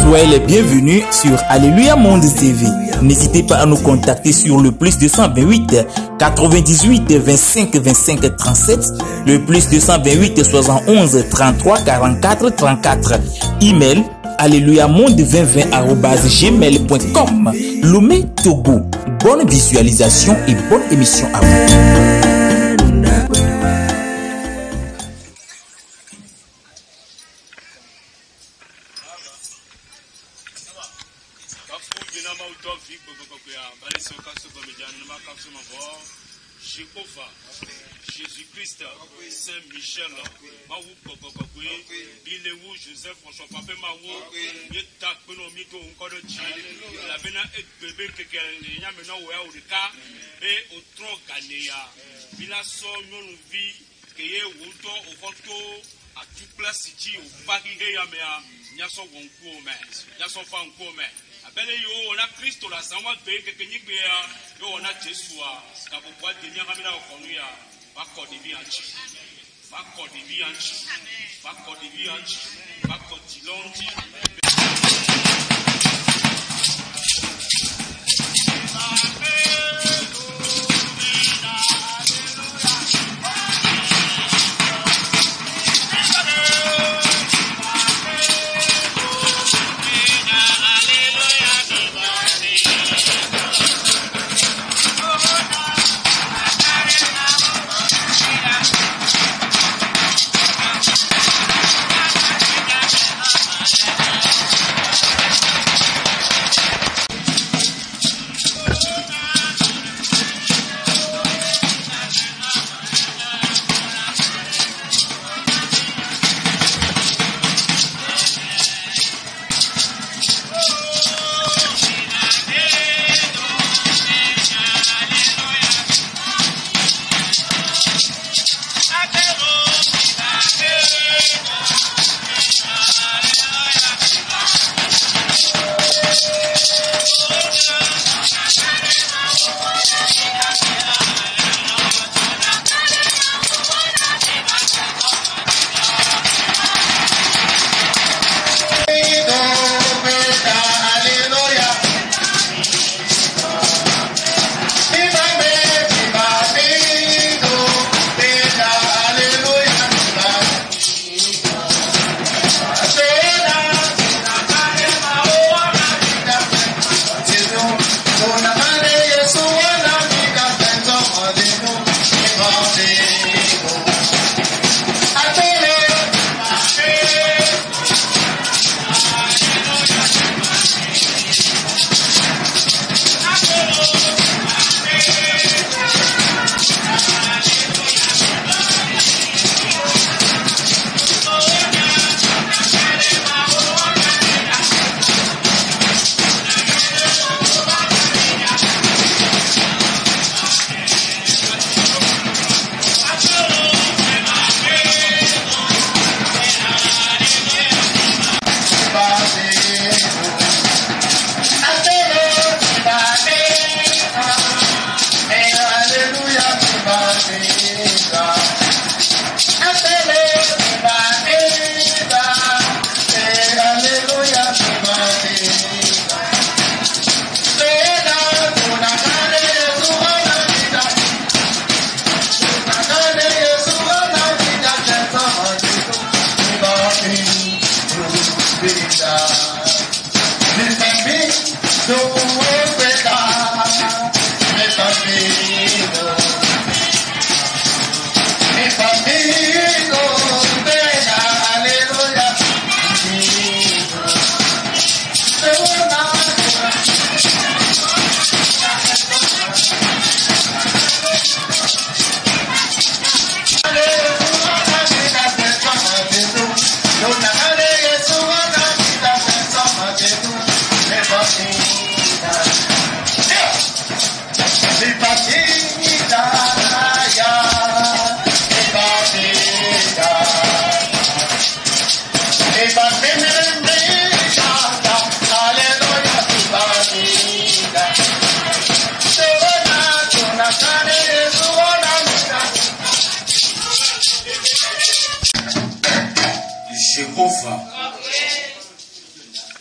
Soyez les bienvenus sur Alléluia Monde TV. N'hésitez pas à nous contacter sur le plus 228 98 25 25 37, le plus 228 71 33 44 34. Email alléluiamonde2020@gmail.com. Lomé Togo. Bonne visualisation et bonne émission à vous. Jésus-Christ, Saint-Michel, Maou Kokokwe, Bileu, Joseph, François Papé Maou, Yeta Konomiko, Nkodochi, la Bena et bébé que Yamena Ouya Ourika, et au tronc Ganea. Villa son non vie, Keye Wuto, au Fonto, à tout place City, au Paris Yamea, Yason Wonkome, Yason Fankome. Abele yo on a Christ la sama be que Nigbea, yo on a Jésus, car vous pouvez tenir à la Okonuya. Bako de vianchi, bako de vianchi, bako de vianchi, bako de longi. Yeah.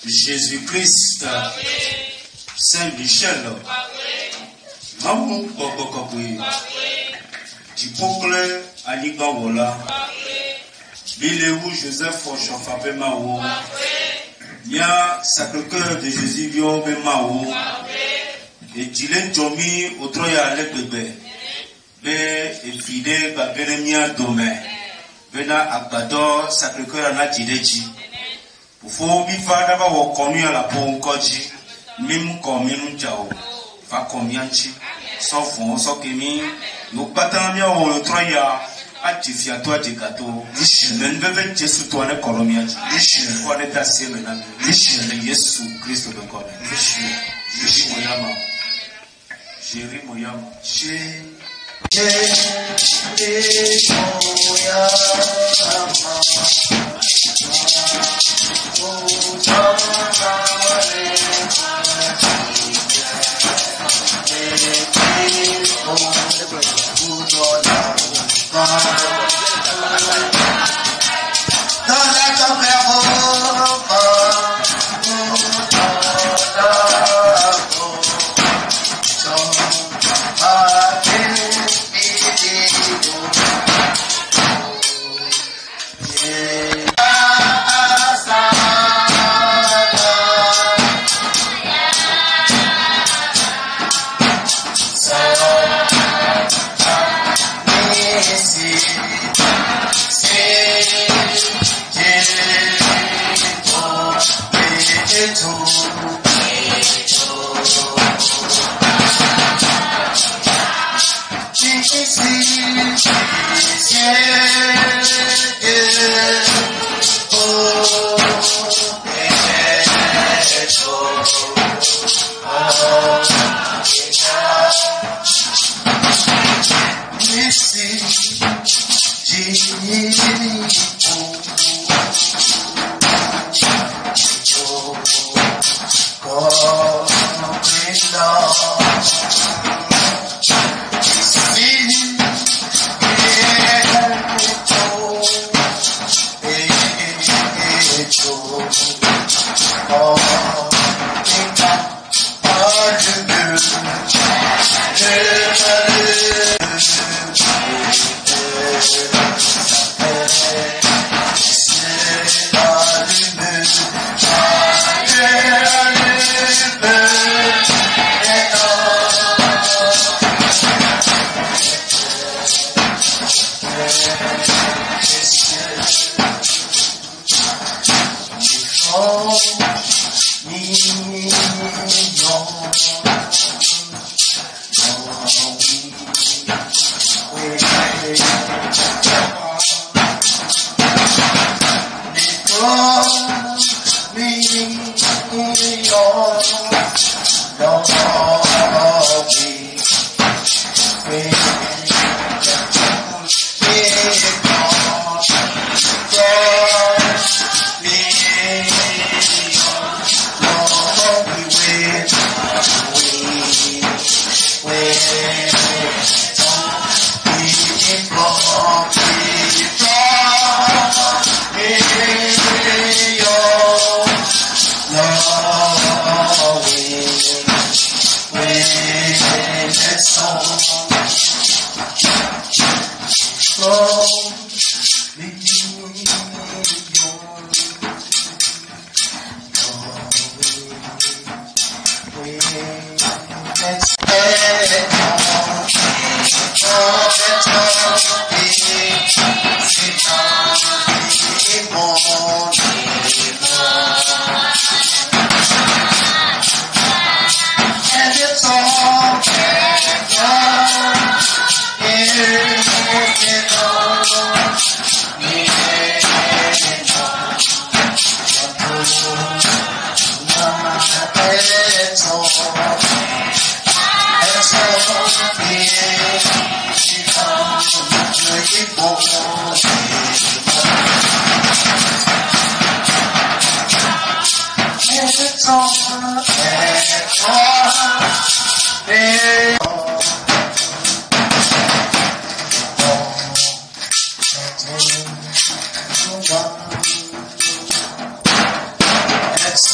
Jésus-Christ, Saint-Michel, Maman Bokokwe, Dipokle Alibawola, Bileou Joseph Chofapé Mao, Nia Sacré-Cœur de Jésus Biombe Mao, et Dylan Jomi Otroya Lebebe, Be et Fide Babelemia Dome, Bena Abador Sacré-Cœur Anatideji. Faut bifa d'abord au connu à la pont koji, même comme nous jao, fa combien chi, sans fond, sans kémi, nous battons bien au troya, actifia toi des gâteaux, le bébé Jésus toi les colombiens, le quoi n'est assez maintenant, le Jésus Christ de corps, Jésus Moyama, Jéri Moyama,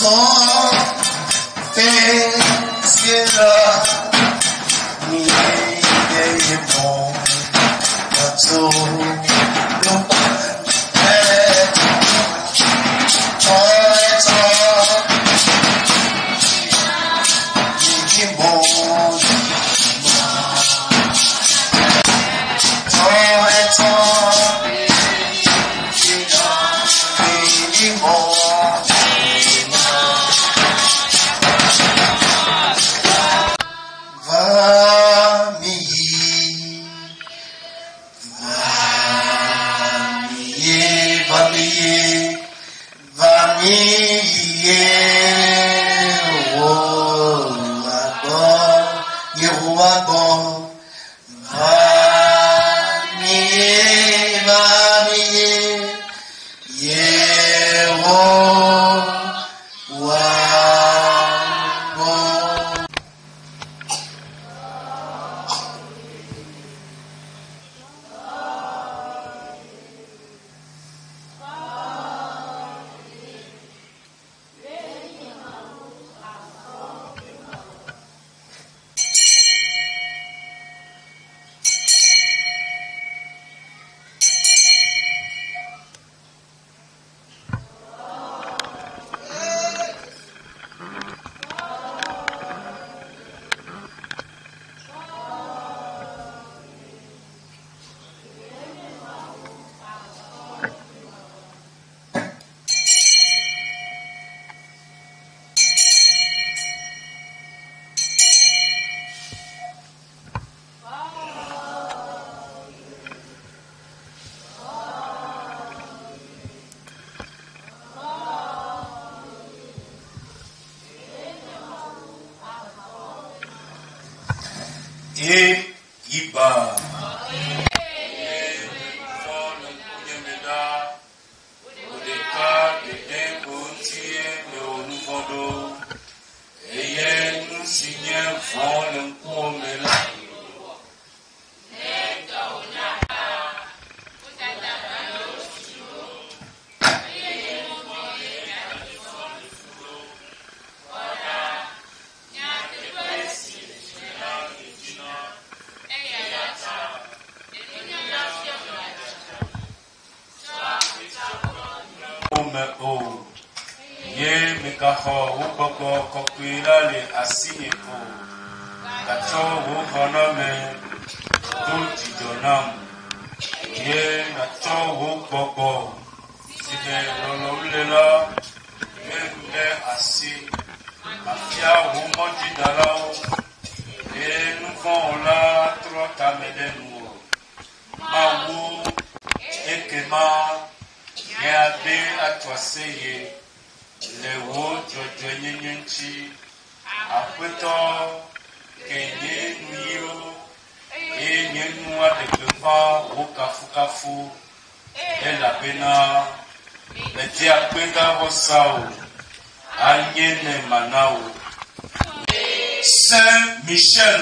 Et Iba. Ye mikaho wukoko kokwila le asini ko kato wukonome tuti donamu ye nato wukoko sine lololela mende asi mafia wumoji dalao ye nufon la trota medenu mawu ekema ye abe atwaseye le wo jojo nyenyenchi apeto kenye nuyo enye nuwa de pepa wo kafu ela bena leti apenda wosao anyene manao Saint Michel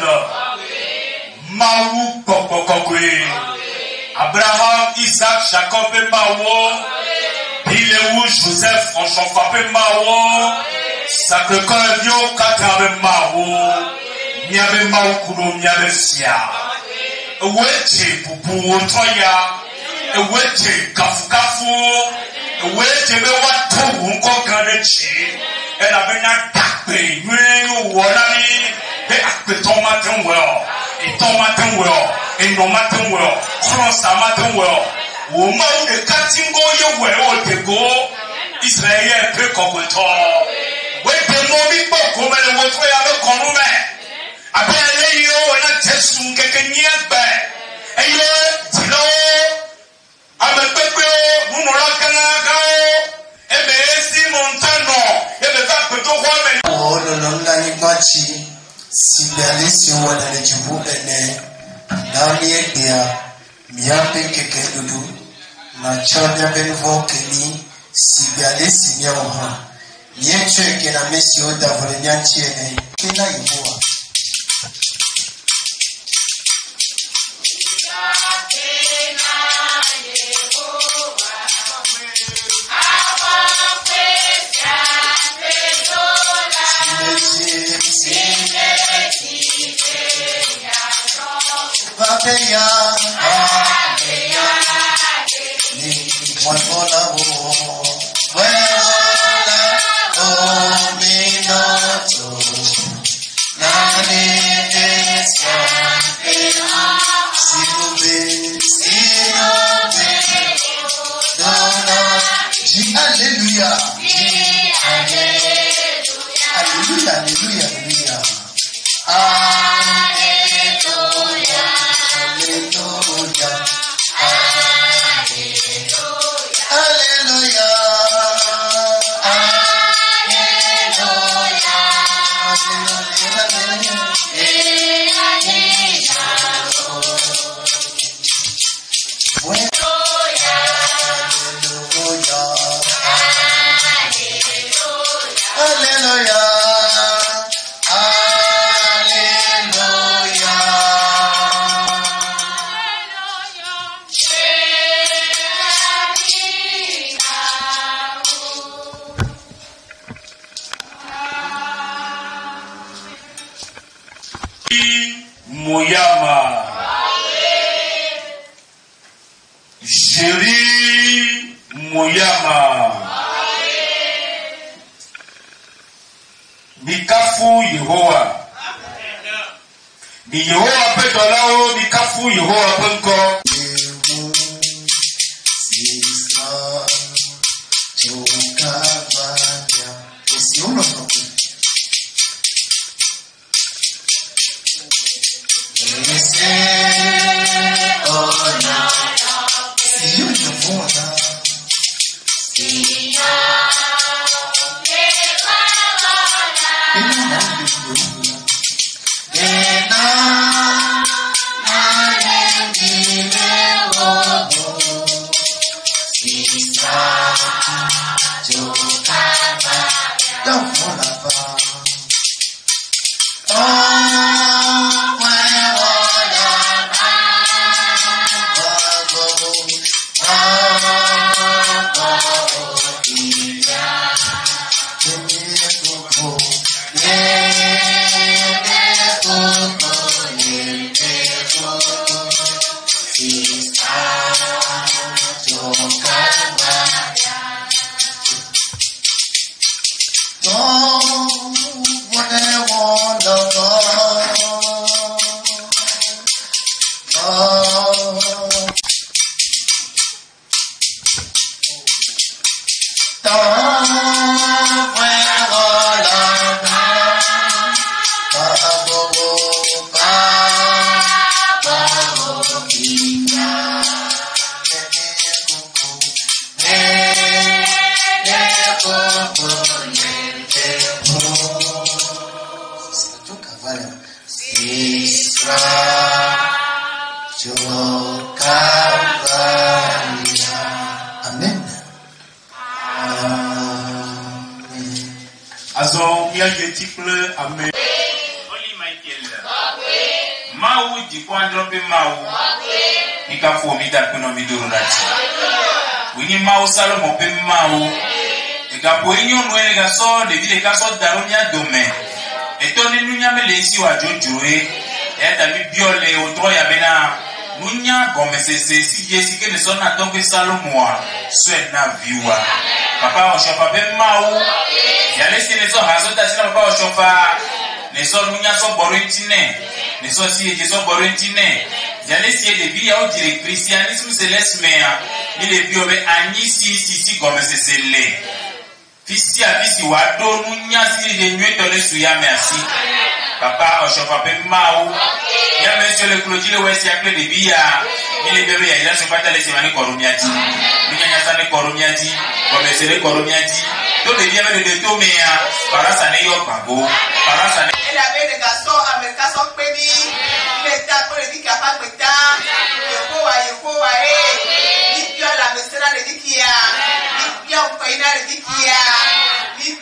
Mawu kokokokwe Abraham, Isaac, Jacob et Mawo il est où Joseph, on s'en frappe Mawo, Sacré-Cœur, Vio, Katabe Mawo, Niabe Mawo Kuno, Niabe Sia, Wete, Pupu, Otoya, Wete, Kafu, Wete, Watu, Unko Kanechi, elle avait un tapé, Nué, Wonani, et Akpe Tomatin Well, et Tomatin Well, et Nomatin Well, Kronsa Matin Well. Woman the cutting go your way or the go Israel pick up with all. Wait the moment for come and what way I come back. I bet you and I test soon get near back. And you know I'm a baby who Moroccan Ebesi Montano Ebezato woman. Oh no Nani Bachi Sibalisi one and Jibu and now near there Miape Kekedudu na chonya benvo keni sibiale sibia oha yeche kena mesi oda volenya chiene kena iboa Our Adeya, Adeya, ni mwangola wo, weola ominoto, nane desa, sinube, dona, ji Alléluia, Alléluia, Alléluia, Alléluia. Alléluia, Alléluia, Alléluia, Moyama Jéri Moyama Mikafu Yehowa Ni Yehowa petolao Mikafu Yehowa penko Amen. Oli Michael. Mau di kwandrope mau. Ikafu mida kuno midoro rati. Wini mau salomo pe mau. Ikapu inyo nwele gaso de vile gaso daronya dome. Etoni nunya melesi wa jojoe. Eta mi biole otro ya bena. Nunya gomesese si jesi ke ne sona tonke salomo na viwa. Papa oshofa pe mau. Yale si neso hazota sina papa oshofa. Neso nunya so borentine. Neso si jeso borentine. Yale si de bi ya o dire christianisme céleste mea. Ile bi obe anyi si gomesese le. Fisi afisi wado nunya si de nweto le suya merci. Papa oshofa pe mau. Ya monsieur le clodile wesi akle de bi ya. Ile bebe ya ila sopata le semani korumiati. Nunya nyasa ne korumiati. Gomesele korumiati. Tout le bien de Tomea, Parasa ne yo pago, Parasa ne. Il avait des garçons américains pédis, il était pour les dire capable de temps, Yehowa, il vient la messera de Dikia, il vient au Koina de Dikia, il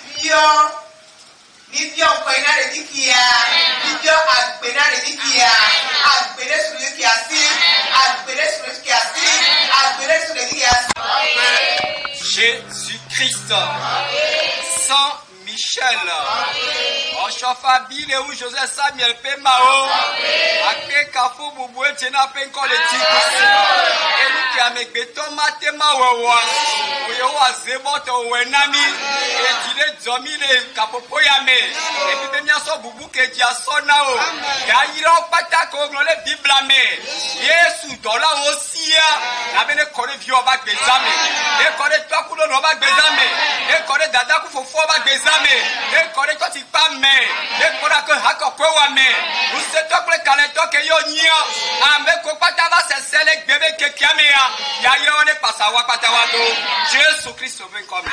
vient au Koina de Dikia, il vient à Bena de Dikia, à Bena sur le qui assis, à Bena sur le qui assis, à Bena sur le qui assis. Jésus-Christ, Saint Saint-Michel. Ochofa bile ou José Samuel pe mao. Akpe kafo bubu etena pe nkole tikusi. Elu ki amekbe tomate mawewa. Oyo wa zeboto wenami. Etile zomile kapopo yame. Epi be miaso bubu keji asona o. Ya yira opata ko glole Bibla me. Yesu dola osia. Na bene kore vio ba gbezame. E kore twakulo no ba gbezame. E kore dada ku fofo ba gbezame. E kore to ti pa me. E kore ko hakokwe wa me. Nous se tokle kaleto ke yo nyia. Ambe ko pata ba se sele gbebe ke kiame ya. Ya yo ne pasa wa pata wa do. Jésus Christ vient comme.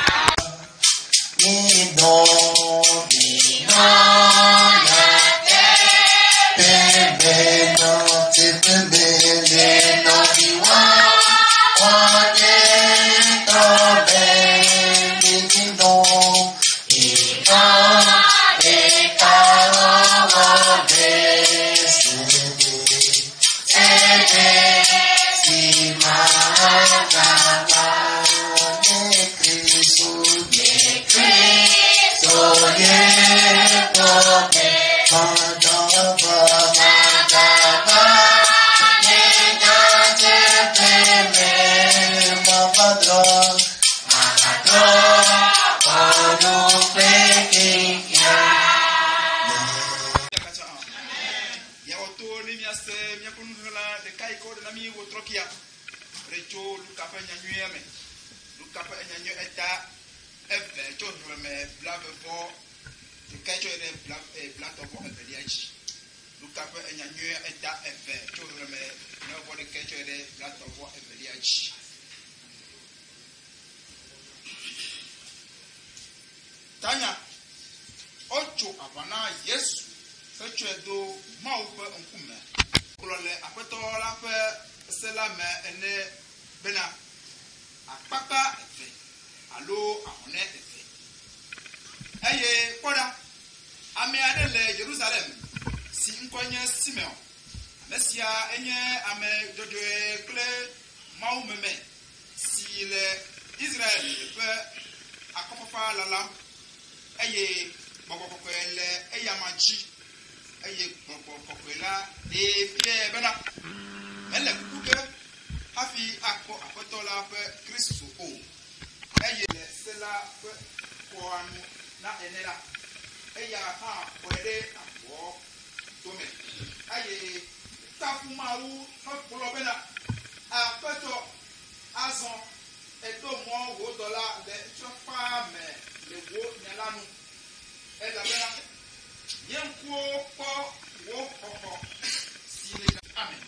Tanya, ocho abana Yesu, fetu edo ma upe onkume. Kulole apeto la fe selame ene bena akpaka efe alo ahone efe. Eye koda ame adele Jerusalem si nkonye Simeon. Mesia enye ame jojo kle mau meme si le Israël fe akopofa lala. Eye bokokoele eyamachi eye bokokoela de fie bena ele kuke hafi akko akotola fe Kristo o eye le sela fe koanu na enela eya ha kwede abo tome eye tafumawu fa polo bena apeto azon eto mo wo dollar le chofa me le wo nyalanu e la bena yen ko wo koko si le amen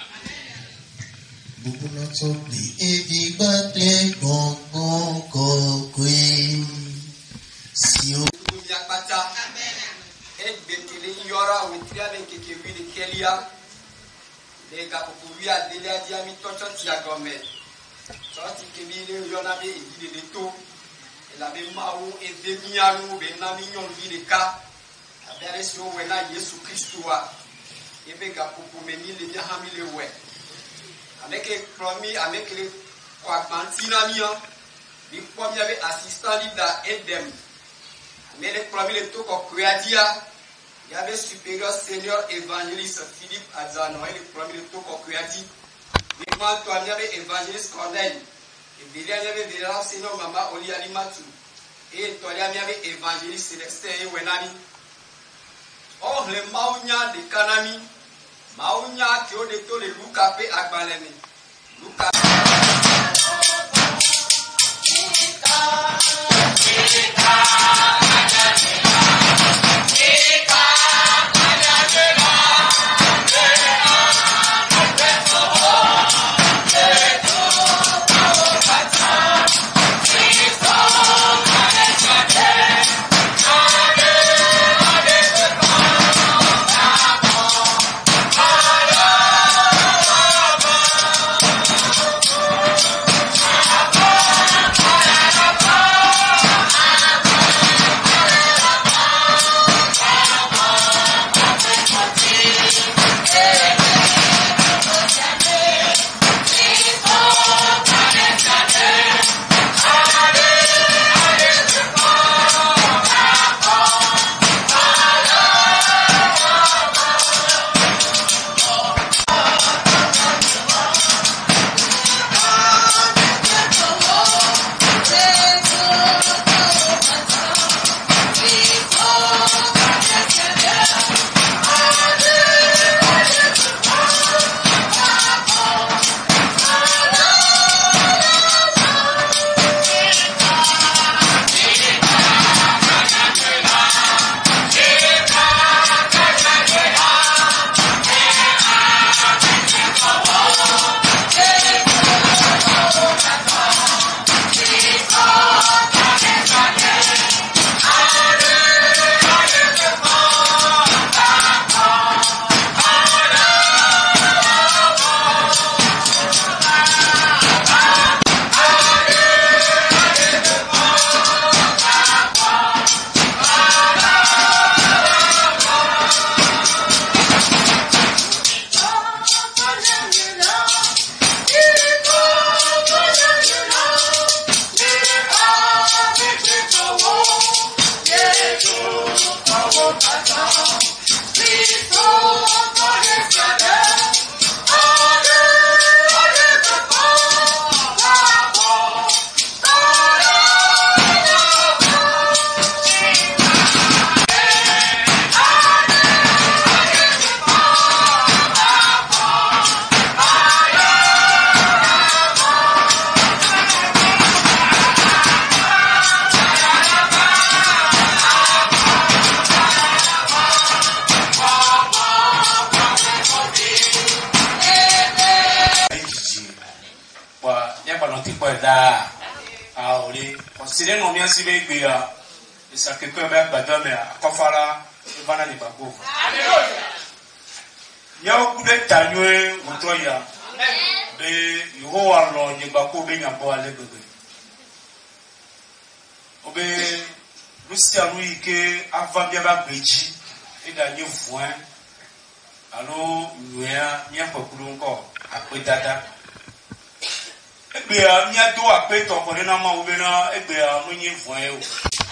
bubu no so bi evi batle gongon kokwe si o yakata amen e betile yora wetria le kekewi de kelia le gapokuria de la diami toto tiagome so ti kebile yona be ide de to la be mawo e be miaru be na mi nyon vi de ka abere si o we na Yesu Kristo a e be gapoku me ni le nya ha mi le we ameke promi ameke kwa bantina mi o bi po mi ave assistant leader edem mais le promi le to ko kreadia il y avait supérieur senior évangéliste Philippe Azano et le promi le to ko kreadi bi moi to il y avait évangéliste Corneille. Et il y avait des enseignants Mama Oli Alimatu. Et il y avait évangéliste Célestin et Wenani. Or, les Maounia de Kanami, Maounia qui ont des taux de Loukapé à Balemi. C'est non bien si bien que ça quelqu'un va battre mais à quoi faire là il va aller bako. Il y a beaucoup de tanoué ou toi ya. Mais il faut alors il bako bien à boire les bébés. Obe Lucien lui que avant bien va beji et gagner voin. Alors il y a pas pour encore après dada. Egbe a mia do ape to ko na ma wo be na egbe a no yin fun e o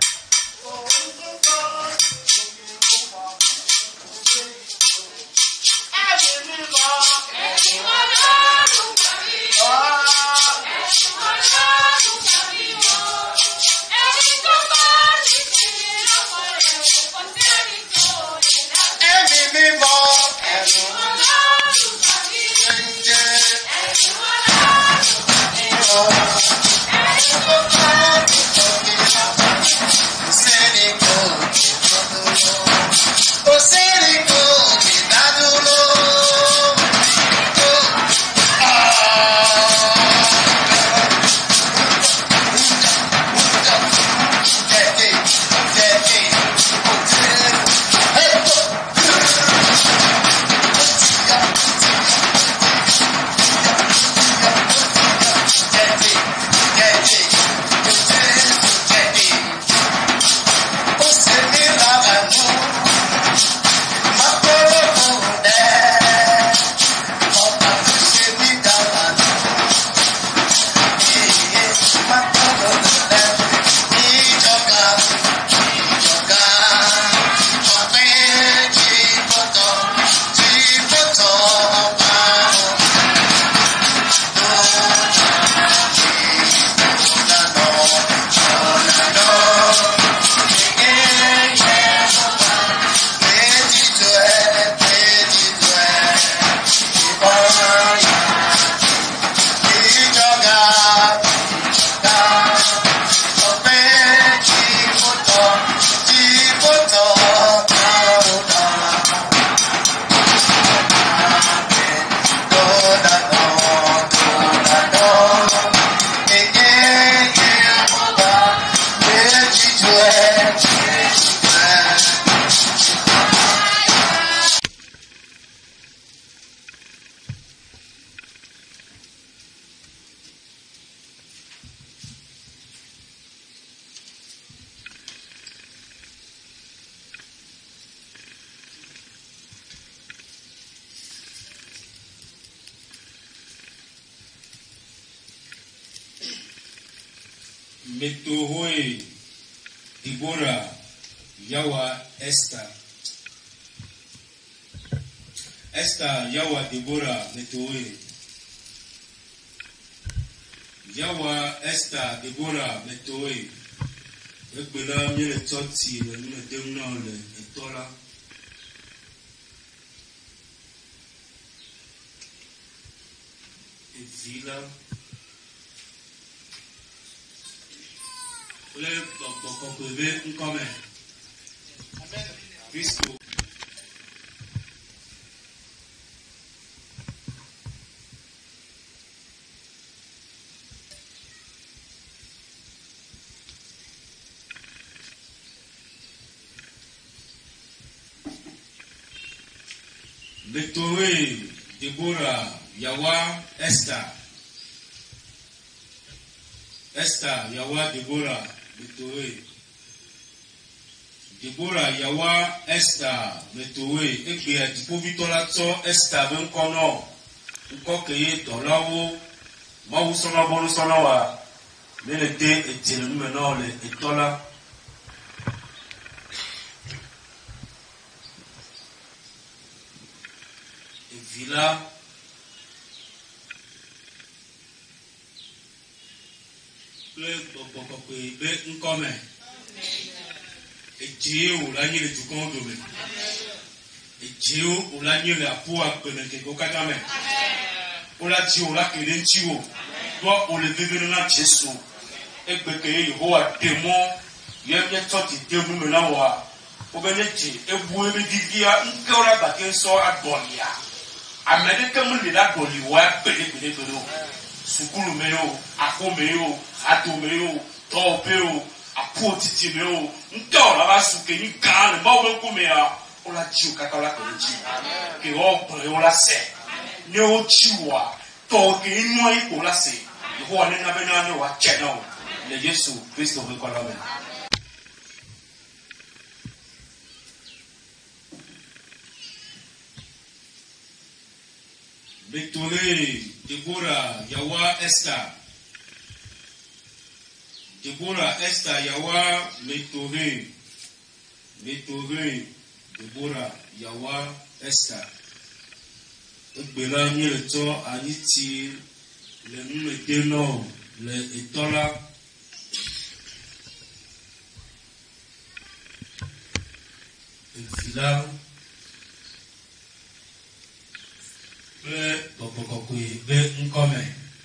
Metohoe Deborah Yawa Esther Yawa Deborah Metohoe Yawa Esther Deborah Metohoe Egbela mi le toti le mi le demna le etola Evila le bokokove nkome Cristo Metohoe Deborah Yawa Esther Yawa Deborah Metohoe Deborah Yawa Esther Metohoe egbe adipovitola tso Esther be nkono nkokeye dolawo mawu sona bonu sona wa le te etele nume no le etola villa le gbɔgbɔgbɔgbe be ŋkɔme edzewo la nye le dukɔwo dome edzewo la nye le aƒu agbenegego katã me wola dziwo la ke ɖe ŋutiwo gbɔ wole vevenu na Jesu egbe ke ye Yehowa ɖe mɔ ye míetsɔ dede nu me na wɔa wobe ne dze ebu eme vivia ŋkewo la gake sɔ agbɔlia ame ɖeke mele la gbɔli wɔa gbeɖegbeɖegbeɖe o sukulu me o aƒo me o hato me o tɔwɔƒe o aƒo titi me o ŋkewo la va su ke nyi gã le Mawu ƒe ŋkumea wola dziwo katã la ke ɖe dzi ke wɔgblẽ wo la se ne wo tsi wɔa tɔwo ke nua yi ko la se Yehowa ne na be na ne wa tse na o le Yesu Kristo ƒe kɔla me. Betore Deborah yawa Esther yawa Betore Deborah yawa Esther egbela nye le tɔ anyiti le numede nɔ le etɔ la evi la kple gbɔgbɔgbɔgbe be ŋkɔme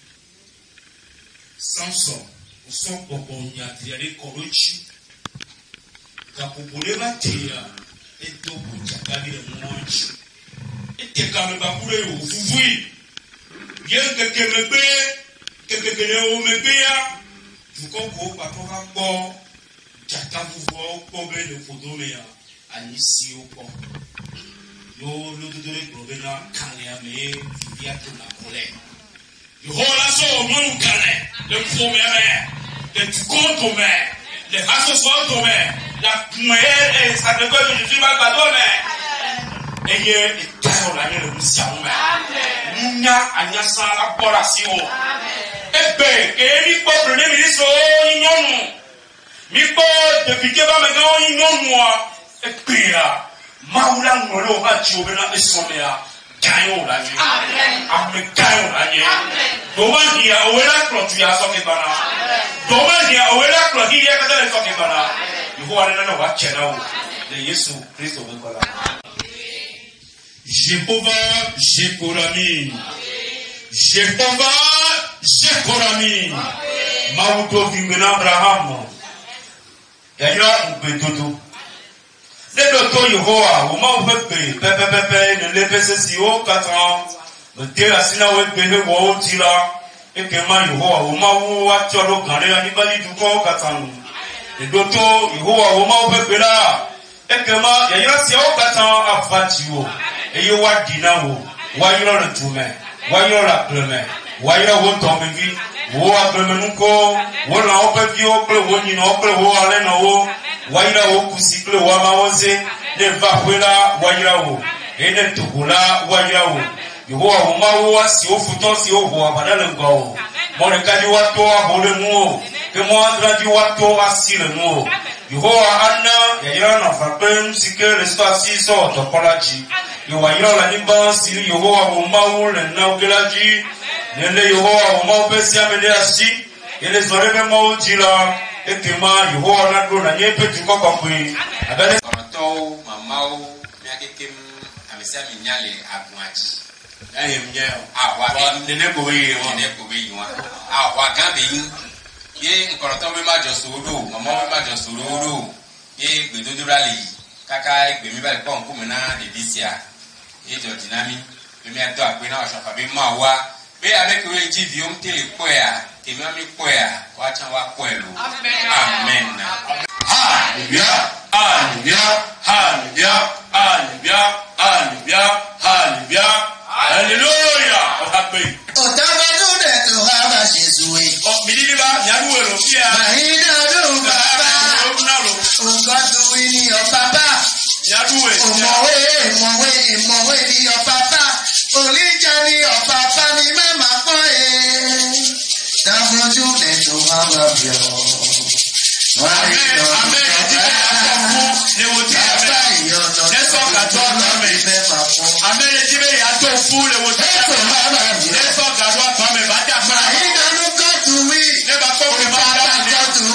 Samson wosɔ gbɔgbɔ nyadria ɖe kɔ ɖo tsi gaƒoƒo ɖe va tea edo ʋu dzakaɖi le mɔ dzi ete kame baku ɖe o vuvui ye keke megbe keke ɖe wo megbea dukɔ ko kpakpɔ va kpɔ dzata vuvuawo kpɔ be le ƒodo mea anyi siwo kpɔ yo lododo ɖe gblɔ be na kalẽa me ye vivia to na ko le Yehowa la sɔ wò nyɔnu kalẽ le ƒomea me le dukɔwo dome le hasɔsɔwo dome le akume ye saɖegbe do ɖevi ba gbadɔ me eye etayɔ la nye le nu siawo me nunya anyasa la bɔ ɖe asi wo egbe eye mi kpɔ ƒle ɖe mi ni so nyi nyɔnu mi kpɔ ɖevide ba me gawo nyi nyɔnua egbea Mawu la ŋlɔ ɖe woƒe atiwo bena esɔmea gãwo la nye ame gãwo la nye dɔwɔma hia owe la kplɔ tu ya sɔke gbana dɔwɔma hia owe la kplɔ hi ya kata le sɔke gbana Yehowa ɖe nane wa tse na wo le Yesu Kristo ƒe ŋkɔ la. Jehovah Mawu do vime na Abraham yayra ŋugbedodo. Ne do to Yehowa, wo Mawu ƒe gbe pɛpɛpɛpɛ ne le ƒe sesiwo katã mede asi na wo egbe he wɔwo dzi la ekema Yehowa wo Mawu atsɔ ɖo gã ɖe anyigba dzi dukɔwo katã nu. Eɖo to Yehowa wo Mawu ƒe gbe la ekema yayra siawo katã ava dziwò eye woaɖi na wo woayrɔ le du me woayrɔ le agble me woayra wo dɔmevi wo agblemenukowo wo lãwo ƒe viwo kple wo nyinawo kple wo alẽnɔwo woayra wo kusi kple wo amawo ze ne va ƒe la woayra wo eye ne togo la woayra wo Yehowa wo Mawu asiwo futɔ siwo ho aʋa ɖe le ŋgɔwo mɔ ɖeka dzi woato aho le ŋuwo ke mɔ adre dzi woato asi le ŋuwo Yehowa ana yayra nɔ aʋa ƒe nu si ke le sɔ asi sɔ dɔkɔ la dzi yewoayra le anyigba si Yehowa wo Mawu le na wo ge la dzi ne le Yehowa wo Mawu ƒe siame ɖe asi ele zɔ ɖe ƒe mɔwo dzi la ekema Yehowa la ɖo na nye ƒe dukɔ kɔkɔe abe ne kɔnɔtɔwo mamawo miakekem amesiami nya le agbɔ̃a dzi eye nye aʋa nene ko be yi wɔn nene ko be yi wɔn aʋa gã be yi ye nkɔnɔtɔ be ma dzɔ so wo ɖo mamawo be ma dzɔ so wo ɖo ye gbedodo la le yi kaka egbe mi va le kpɔ ŋkume na ɖevi sia ye dzɔ dzi na mi be miado akpe na wɔsɔfa be mawoa be ale ke wo dzi viwo ŋuti le kpɔea kemi ami kpɔea woatsã woakpɔe lo amen. Hallelujah, hallelujah, hallelujah, hallelujah, hallelujah, hallelujah, hallelujah. Ọ̀dàgbé. Ọ̀dàgbàdo dẹ̀ tó wá bá ṣe sùwé. Mídìdí bá yàrá wẹ̀ ló fi à. Màhínà ló ń bàbá. Nǹkan tó wí ni ọ̀pápá. Yàrá wẹ̀. Ìmọ̀wé ni ọ̀pápá. Oníjà ni ọ̀pápá mi má máa pọ́n Dáfojú dẹ̀ tó wá bá bí ọ. Amẹ́rẹ́ tí bẹ́ẹ̀ yà tó fún. fún le wo tí a bẹ̀ lé sọ gàdú àgbà mẹ́ bá dà fún mi. Lé bá kó mi bá dà mí.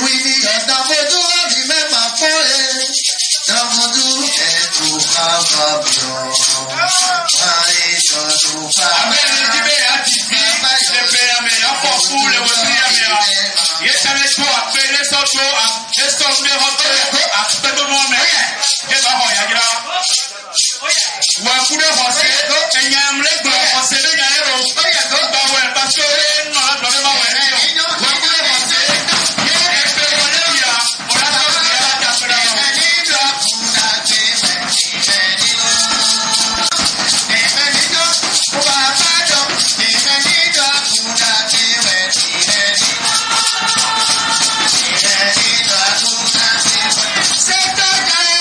Abẹ́rẹ́ ti bẹ́ẹ̀ á ti bí lè bẹ̀rẹ̀ àmì àpọ̀ fún le wo tí a bẹ̀ yà. Yé sẹ́lẹ̀ tó àpè lé sọ tó lé sọ mi hàn tó àpè tó mọ́ mẹ́. Yé bá hàn yà jìrà. Wà kúrẹ́ hàn sí ẹ̀yàn lé gbọ́ hàn sí lé yàn ẹ̀rọ. Gbà wẹ̀ pàṣẹ nù àgbà mi bá wẹ̀ ẹ̀rọ. Wà kúrẹ́ hàn sí ẹ̀fẹ̀ wọlé bìyà ọ̀rá tó ti yà á dà fẹ́rẹ́ wọn. Say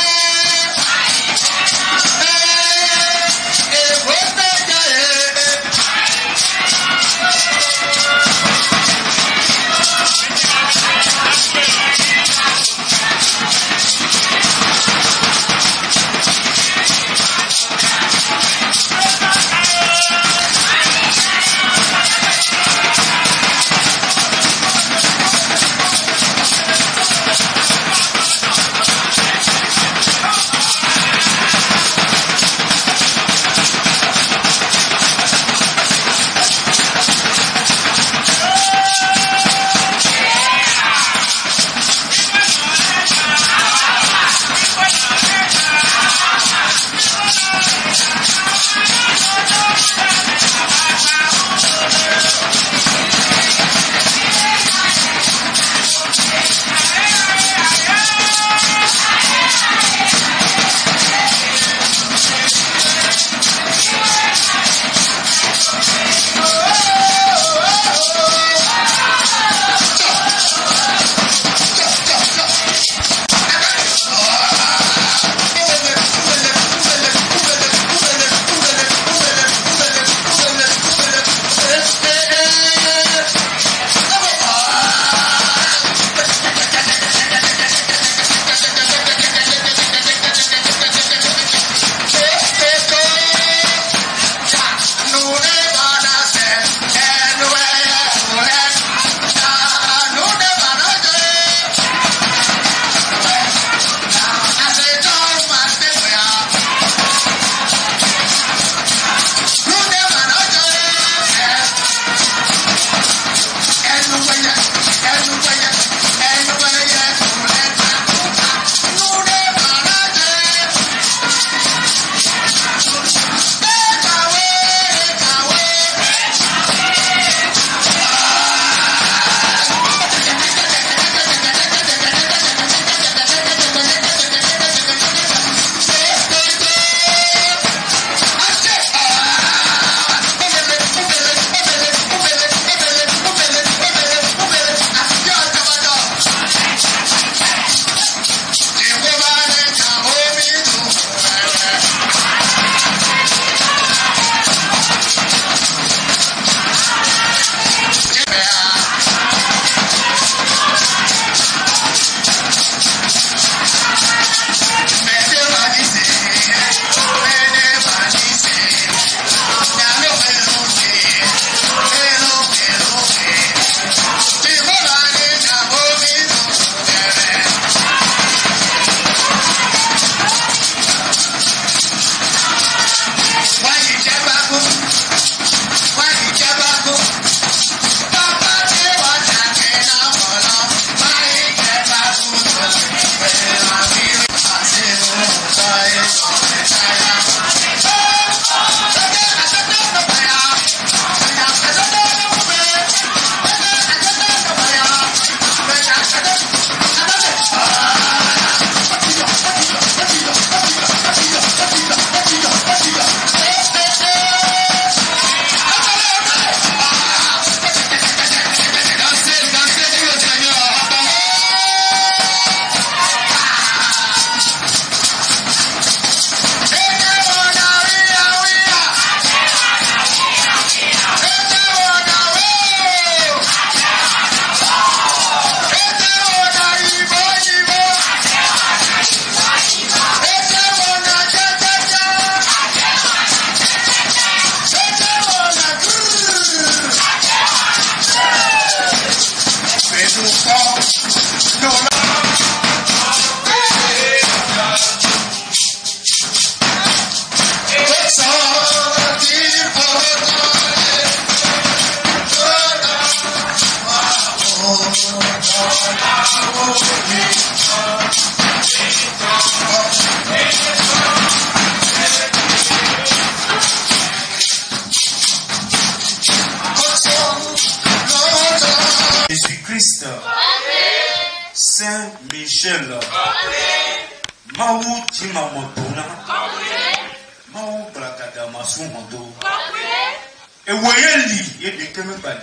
Saint-Michel. Maou Jima Motona. Maou Brakada Masu Mondo. Et Wayeli, il y a des Kemebadi.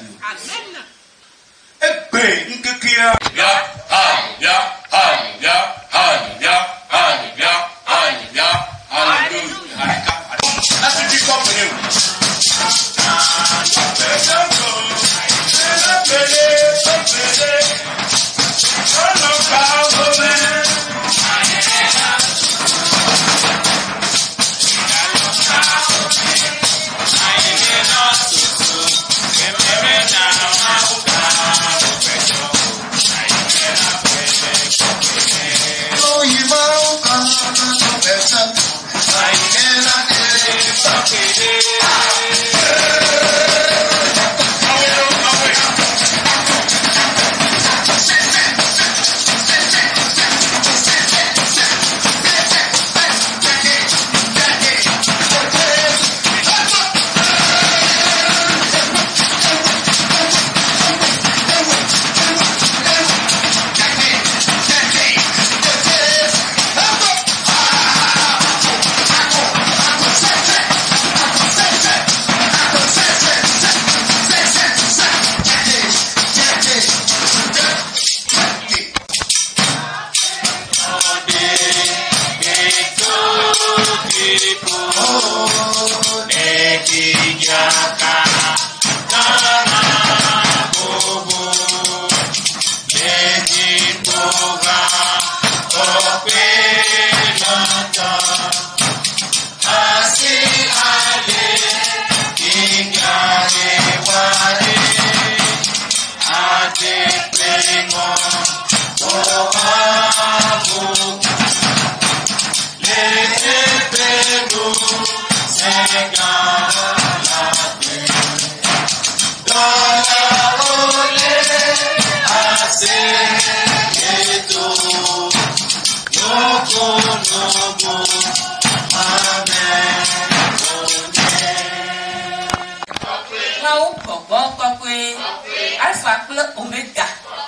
Et Bé, Nkekia. Ya, ya, ya, ya, ya, ya. Alléluia. That's the company. Alpha plus Omega.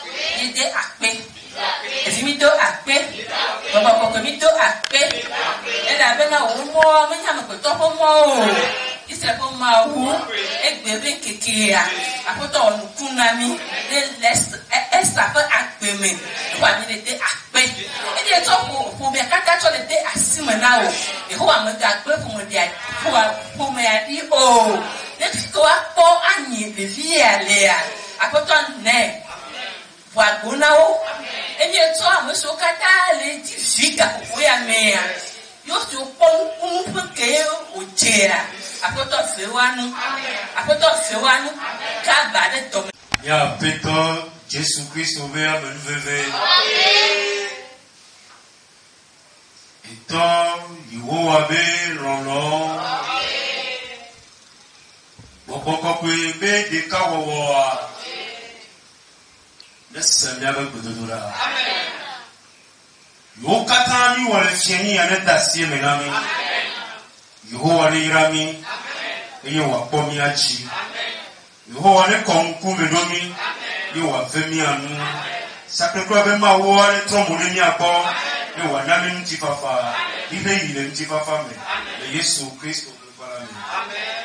Il était à paix. Et si mito à paix. Papa mito à paix. Et la belle a au moins, mais il y a un peu de temps pour moi. Il s'est pour moi où et bébé qui a. Après ton kunami, il laisse ça peut accueillir. Il était à paix. Et il est pour bien quand il était à Simonao. Et on va me dire pour me dire pour me dire oh. Depuis quoi pour Annie de vie à l'air. Après ton nez. Voilà bonao. Et bien toi monsieur Kata les difficultés pour y aller. Yo tu pon que o tira. Après ton fewanu. Après ton fewanu. Kabade tom. Ya peto Jésus Christ ouvert me veve. Et toi, yo abe rono. Bokokwe be de kawowa. Laisse bien avec Gododora. Amen. Yo katami wale fieni aneta sie menami. Amen. Yo wale irami. Amen. Yo wapomi achi. Amen. Yo wale konku medomi. Amen. Yo wafemi anu. Sacré-Cœur be ma wale tomole ni abo. Yo wanami mtifafa. Ibe ile mtifafa me. Le Yesu Kristo kwa la. Amen.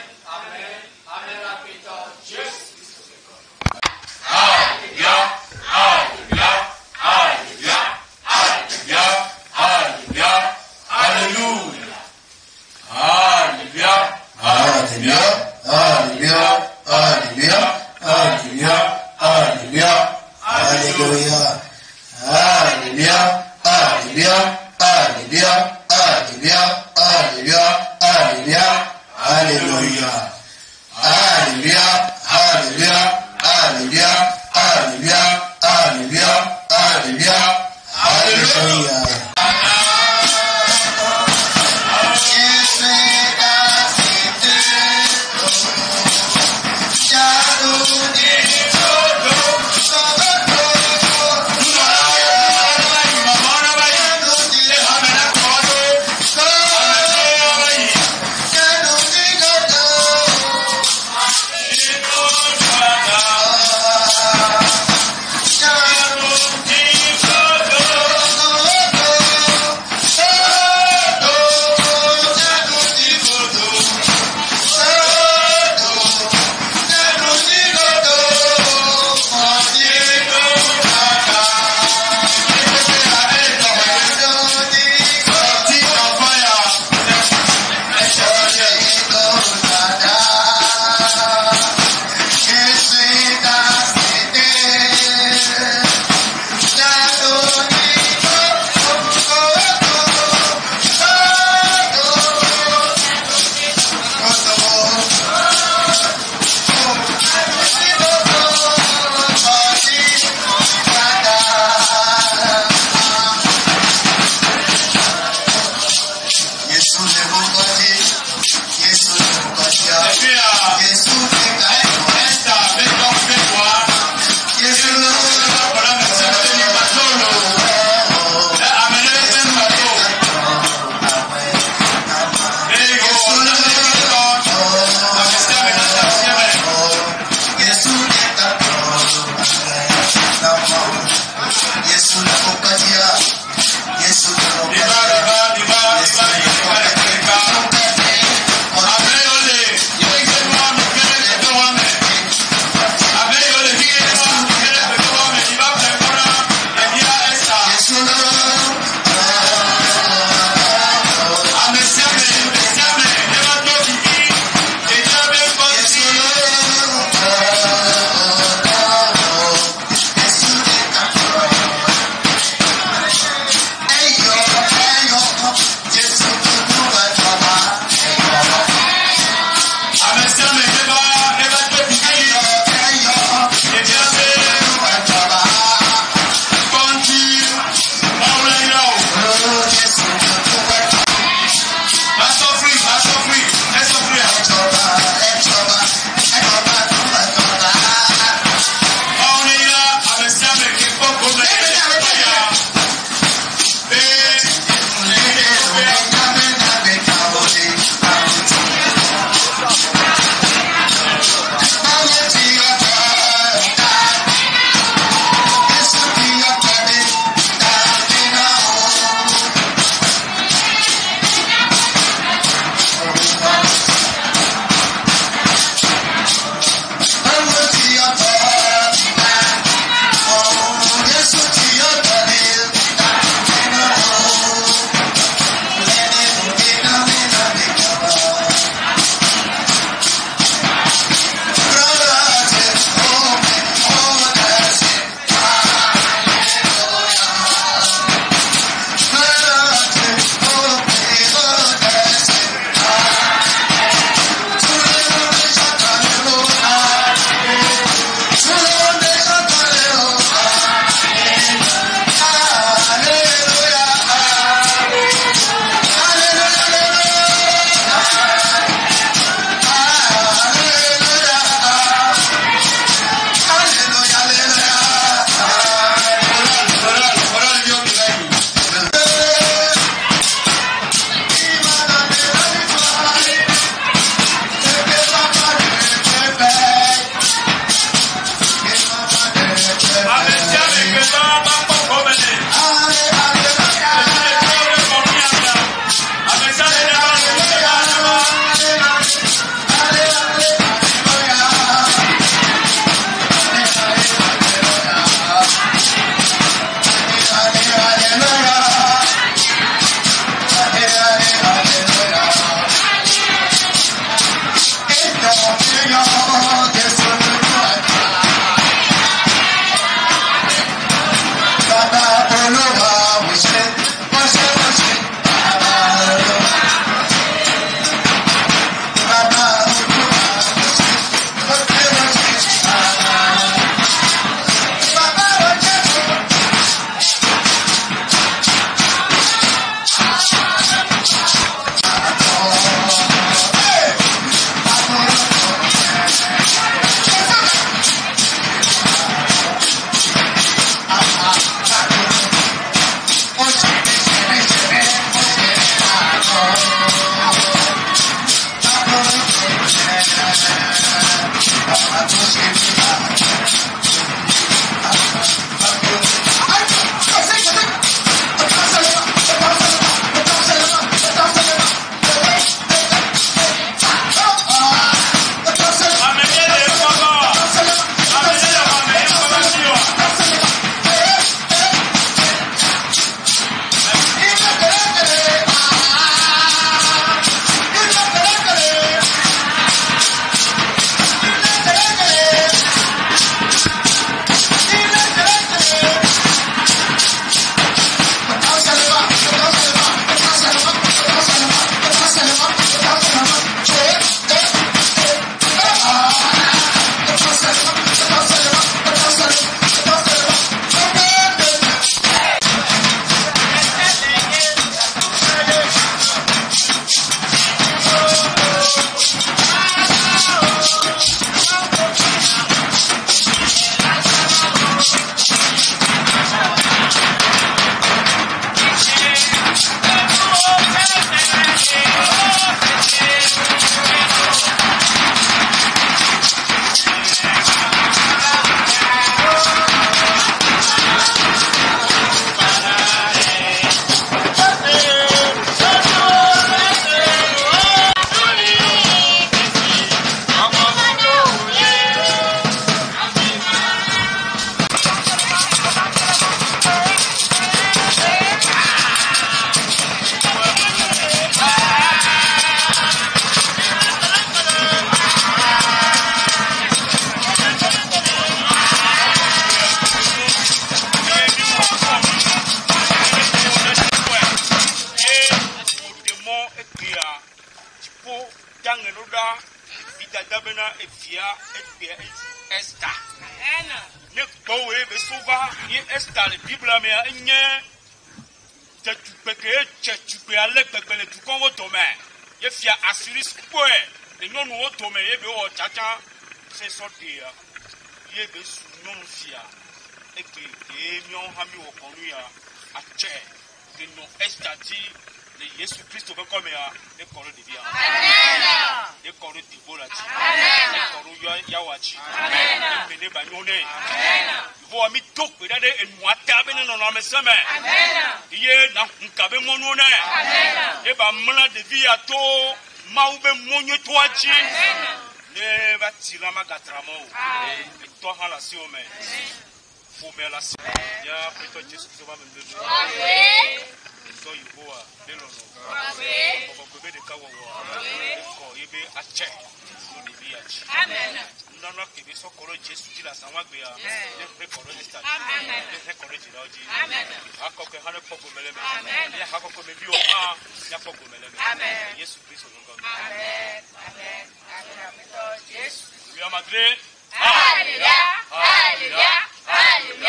ekea tipo dangeloda vidada bena efia ekea esta ne gbowe be sova ye esta le bible me enye tetukpeke chetukpe ale gbegbe du kon wo tome ye fia asiris poe le nyɔnu wo tome ye be wo tata se so dia ye be su nyɔnu fia eke de mion hami wo konu ya ache de no esta ti le Yesu Kristo be come ya e koro de bia amen e koro di bola ti amen e koro ya wachi amen e mene ba nyone amen vo mi tok be dade enu ata be no no meseme amen ye na nka be monu ne amen e ba mla de bia to mau be monyo to achi amen ne ba tira magatramo e to hala si o me fo me la si ya preto Jesus Kristo ba me de amen so you go de lo no amen ko be de kawo ko ibe ache so de bi achi amen nana ke be so koro Jesus ti la sanwa gbe ya de pe koro esta amen de pe koro ti loji amen akoko hane poko meleme amen ya akoko me bi o a ya poko meleme amen Jesus Kristo no go amen amen amen Jesus we are madre hallelujah hallelujah hallelujah